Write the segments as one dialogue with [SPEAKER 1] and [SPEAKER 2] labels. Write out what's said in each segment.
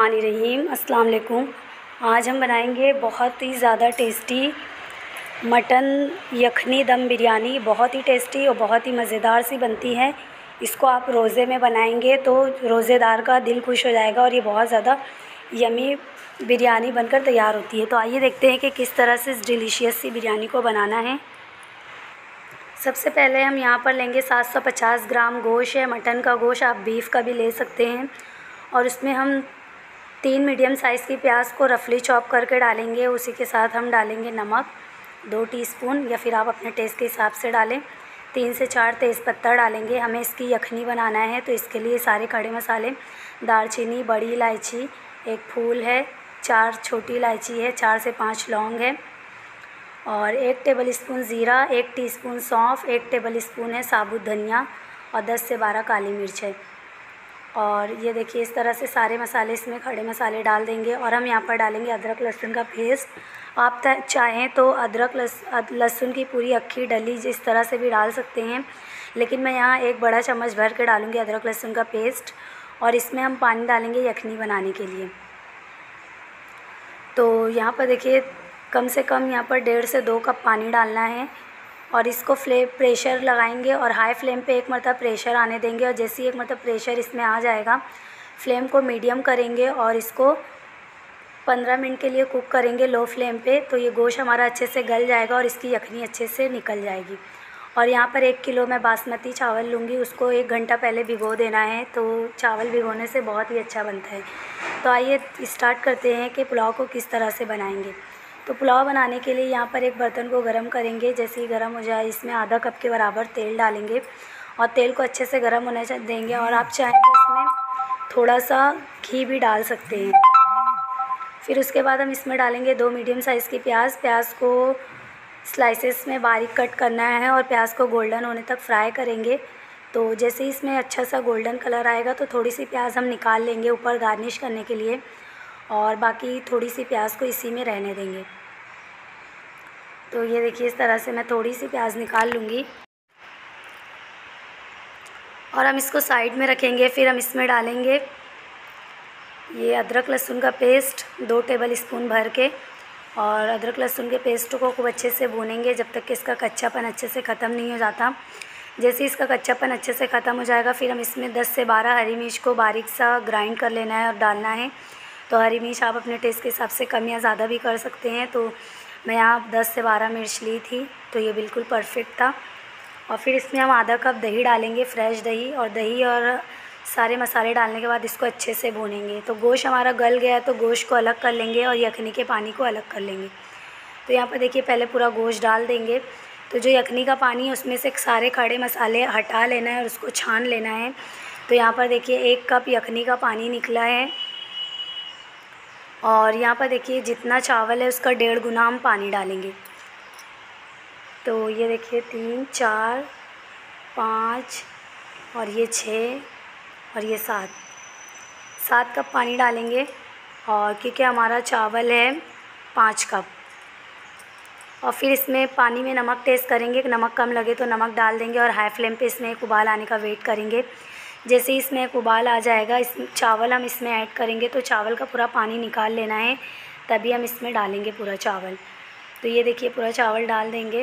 [SPEAKER 1] बिस्मिल्लाहिर्रहमानिर्रहीम। अस्सलाम वालेकुम। आज हम बनाएंगे बहुत ही ज़्यादा टेस्टी मटन यखनी दम बिरयानी। बहुत ही टेस्टी और बहुत ही मज़ेदार सी बनती है। इसको आप रोज़े में बनाएंगे तो रोज़ेदार का दिल खुश हो जाएगा और ये बहुत ज़्यादा यमी बिरयानी बनकर तैयार होती है। तो आइए देखते हैं कि किस तरह से इस डिलीशियस सी बिरयानी को बनाना है। सबसे पहले हम यहाँ पर लेंगे 750 ग्राम गोश्त है, मटन का गोश्त, आप बीफ का भी ले सकते हैं। और उसमें हम 3 मीडियम साइज़ की प्याज को रफली चॉप करके डालेंगे। उसी के साथ हम डालेंगे नमक 2 टीस्पून, या फिर आप अपने टेस्ट के हिसाब से डालें। 3 से 4 तेज़पत्ता डालेंगे। हमें इसकी यखनी बनाना है तो इसके लिए सारे खड़े मसाले, दालचीनी, बड़ी इलायची, एक फूल है, 4 छोटी इलायची है, 4 से 5 लौंग है, और 1 टेबलस्पून ज़ीरा, 1 टीस्पून सौंफ, 1 टेबलस्पून है साबुत धनिया, और 10 से 12 काली मिर्च है। और ये देखिए इस तरह से सारे मसाले इसमें खड़े मसाले डाल देंगे। और हम यहाँ पर डालेंगे अदरक लहसुन का पेस्ट। आप चाहें तो अदरक लहसुन की पूरी अक्खी डली इस तरह से भी डाल सकते हैं, लेकिन मैं यहाँ 1 बड़ा चम्मच भर के डालूँगी अदरक लहसुन का पेस्ट। और इसमें हम पानी डालेंगे यखनी बनाने के लिए। तो यहाँ पर देखिए कम से कम यहाँ पर 1.5 से 2 कप पानी डालना है। और इसको प्रेशर लगाएंगे और हाई फ्लेम पे 1 मरतबा प्रेशर आने देंगे। और जैसे ही 1 मरतबा प्रेशर इसमें आ जाएगा, फ्लेम को मीडियम करेंगे और इसको 15 मिनट के लिए कुक करेंगे लो फ्लेम पे। तो ये गोश्त हमारा अच्छे से गल जाएगा और इसकी यखनी अच्छे से निकल जाएगी। और यहाँ पर 1 किलो मैं बासमती चावल लूँगी, उसको 1 घंटा पहले भिगो देना है। तो चावल भिगोने से बहुत ही अच्छा बनता है। तो आइए स्टार्ट करते हैं कि पुलाव को किस तरह से बनाएंगे। तो पुलाव बनाने के लिए यहाँ पर एक बर्तन को गरम करेंगे। जैसे ही गरम हो जाए इसमें आधा कप के बराबर तेल डालेंगे और तेल को अच्छे से गरम होने देंगे। और आप चाहें तो इसमें थोड़ा सा घी भी डाल सकते हैं। फिर उसके बाद हम इसमें डालेंगे 2 मीडियम साइज़ की प्याज को स्लाइसेस में बारीक कट करना है और प्याज को गोल्डन होने तक फ्राई करेंगे। तो जैसे ही इसमें अच्छा सा गोल्डन कलर आएगा तो थोड़ी सी प्याज हम निकाल लेंगे ऊपर गार्निश करने के लिए, और बाकी थोड़ी सी प्याज को इसी में रहने देंगे। तो ये देखिए इस तरह से मैं थोड़ी सी प्याज निकाल लूँगी और हम इसको साइड में रखेंगे। फिर हम इसमें डालेंगे ये अदरक लहसुन का पेस्ट 2 टेबलस्पून भर के, और अदरक लहसुन के पेस्ट को खूब अच्छे से भूनेंगे जब तक कि इसका कच्चापन अच्छे से ख़त्म नहीं हो जाता। जैसे इसका कच्चापन अच्छे से ख़त्म हो जाएगा, फिर हम इसमें 10 से 12 हरी मिर्च को बारीक सा ग्राइंड कर लेना है और डालना है। तो हरी मिर्च आप अपने टेस्ट के हिसाब से कम या ज़्यादा भी कर सकते हैं। तो मैं यहाँ 10 से 12 मिर्च ली थी, तो ये बिल्कुल परफेक्ट था। और फिर इसमें हम आधा कप दही डालेंगे, फ्रेश दही। और दही और सारे मसाले डालने के बाद इसको अच्छे से भूनेंगे। तो गोश्त हमारा गल गया तो गोश्त को अलग कर लेंगे और यखनी के पानी को अलग कर लेंगे। तो यहाँ पर देखिए पहले पूरा गोश्त डाल देंगे। तो जो यखनी का पानी है उसमें से सारे खड़े मसाले हटा लेना है और उसको छान लेना है। तो यहाँ पर देखिए 1 कप यखनी का पानी निकला है। और यहाँ पर देखिए जितना चावल है उसका 1.5 गुना हम पानी डालेंगे। तो ये देखिए 3, 4, 5 और ये 6 और ये 7 कप पानी डालेंगे। और क्योंकि हमारा चावल है 5 कप। और फिर इसमें पानी में नमक टेस्ट करेंगे, नमक कम लगे तो नमक डाल देंगे। और हाई फ्लेम पे इसमें एक उबाल आने का वेट करेंगे। जैसे ही इसमें एक उबाल आ जाएगा, इस चावल हम इसमें ऐड करेंगे। तो चावल का पूरा पानी निकाल लेना है, तभी हम इसमें डालेंगे पूरा चावल। तो ये देखिए पूरा चावल डाल देंगे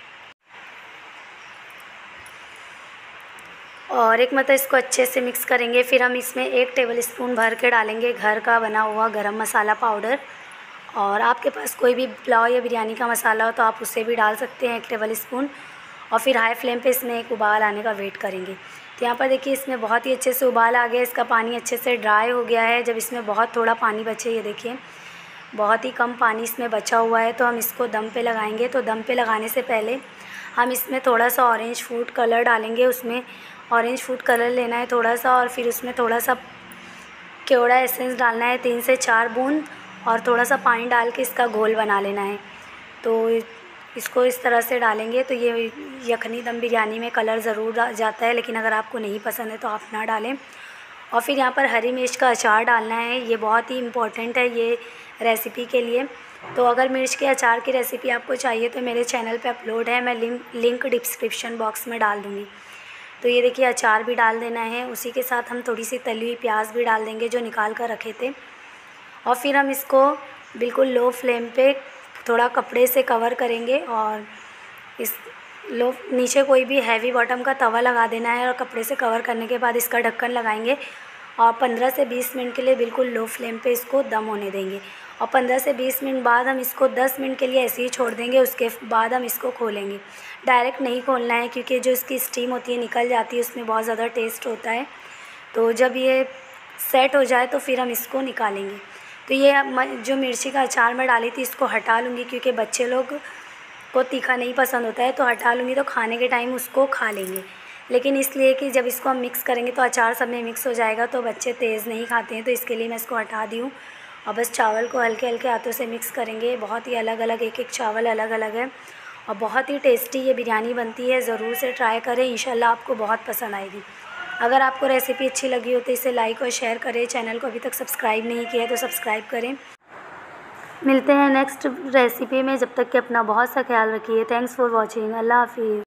[SPEAKER 1] और एक मतलब इसको अच्छे से मिक्स करेंगे। फिर हम इसमें 1 टेबलस्पून भर के डालेंगे घर का बना हुआ गरम मसाला पाउडर। और आपके पास कोई भी पुलाव या बिरयानी का मसाला हो तो आप उसे भी डाल सकते हैं 1 टेबलस्पून। और फिर हाई फ्लेम पे इसमें एक उबाल आने का वेट करेंगे। तो यहाँ पर देखिए इसमें बहुत ही अच्छे से उबाल आ गया, इसका पानी अच्छे से ड्राई हो गया है। जब इसमें बहुत थोड़ा पानी बचे, ये देखिए बहुत ही कम पानी इसमें बचा हुआ है, तो हम इसको दम पे लगाएंगे। तो दम पे लगाने से पहले हम इसमें थोड़ा सा ऑरेंज फूड कलर डालेंगे। उसमें ऑरेंज फूड कलर लेना है थोड़ा सा, और फिर उसमें थोड़ा सा केवड़ा एसेंस डालना है 3 से 4 बूंद, और थोड़ा सा पानी डाल के इसका घोल बना लेना है। तो इसको इस तरह से डालेंगे तो ये यखनी दम बिरयानी में कलर ज़रूर जाता है, लेकिन अगर आपको नहीं पसंद है तो आप ना डालें। और फिर यहाँ पर हरी मिर्च का अचार डालना है, ये बहुत ही इम्पोर्टेंट है ये रेसिपी के लिए। तो अगर मिर्च के अचार की रेसिपी आपको चाहिए तो मेरे चैनल पे अपलोड है, मैं लिंक डिस्क्रिप्शन बॉक्स में डाल दूँगी। तो ये देखिए अचार भी डाल देना है। उसी के साथ हम थोड़ी सी तली हुई प्याज भी डाल देंगे जो निकाल कर रखे थे। और फिर हम इसको बिल्कुल लो फ्लेम पे थोड़ा कपड़े से कवर करेंगे और इस नीचे कोई भी हैवी बॉटम का तवा लगा देना है और कपड़े से कवर करने के बाद इसका ढक्कन लगाएंगे और 15 से 20 मिनट के लिए बिल्कुल लो फ्लेम पे इसको दम होने देंगे। और 15 से 20 मिनट बाद हम इसको 10 मिनट के लिए ऐसे ही छोड़ देंगे। उसके बाद हम इसको खोलेंगे। डायरेक्ट नहीं खोलना है क्योंकि जो इसकी स्टीम होती है निकल जाती है, उसमें बहुत ज़्यादा टेस्ट होता है। तो जब ये सेट हो जाए तो फिर हम इसको निकालेंगे। तो ये जो मिर्ची का अचार मैं डाली थी इसको हटा लूँगी क्योंकि बच्चे लोग को तीखा नहीं पसंद होता है, तो हटा लूँगी तो खाने के टाइम उसको खा लेंगे। लेकिन इसलिए कि जब इसको हम मिक्स करेंगे तो अचार सब में मिक्स हो जाएगा, तो बच्चे तेज़ नहीं खाते हैं, तो इसके लिए मैं इसको हटा दी हूँ। और बस चावल को हल्के हल्के हाथों से मिक्स करेंगे। बहुत ही अलग अलग एक चावल अलग अलग है और बहुत ही टेस्टी ये बिरयानी बनती है। ज़रूर से ट्राई करें, इंशाल्लाह आपको बहुत पसंद आएगी। अगर आपको रेसिपी अच्छी लगी हो तो इसे लाइक और शेयर करें। चैनल को अभी तक सब्सक्राइब नहीं किया है तो सब्सक्राइब करें। मिलते हैं नेक्स्ट रेसिपी में, जब तक कि अपना बहुत सा ख्याल रखिए। Thanks for watching. अल्लाह हाफिज़।